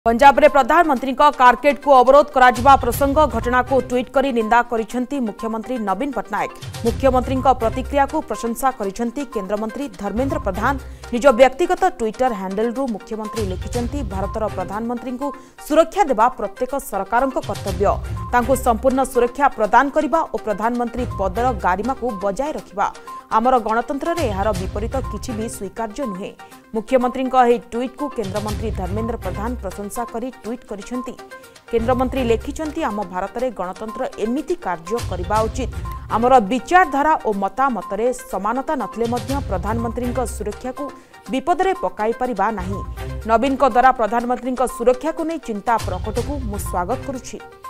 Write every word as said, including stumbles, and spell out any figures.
पंजाब रे प्रधानमंत्री कारकेट को अवरोध करा प्रसंग घटना को ट्वीट करी निंदा करिसेंती मुख्यमंत्री नवीन पट्टनायक। मुख्यमंत्री प्रतिक्रिया को प्रशंसा करिसेंती केंद्रमंत्री धर्मेंद्र प्रधान। निज व्यक्तिगत ट्विटर हैंडल रु मुख्यमंत्री लिखिसेंती भारतर प्रधानमंत्री को सुरक्षा देवा प्रत्येक सरकार कर्तव्य। तांको संपूर्ण सुरक्षा प्रदान करबा और प्रधानमंत्री पदर गारिमा को बजाय रखिबा आमर गणतंत्र रे एहार विपरीत किछि भी स्वीकार्य नुहे। मुख्यमंत्री ट्वीट को केंद्रमंत्री धर्मेंद्र प्रधान प्रशंसा करी ट्वीट करिसेंती। केंद्रमंत्री लिखिसेंती आम भारत में गणतंत्र एमिति कार्य करबा उचित। आमर विचारधारा और मतामत रे समानता नथिले मध्य प्रधानमंत्री सुरक्षा को विपद रे पकाई परिबा नाही। नवीन द्वारा प्रधानमंत्री सुरक्षा को नहीं चिंता प्रकट को मु स्वागत करुछि।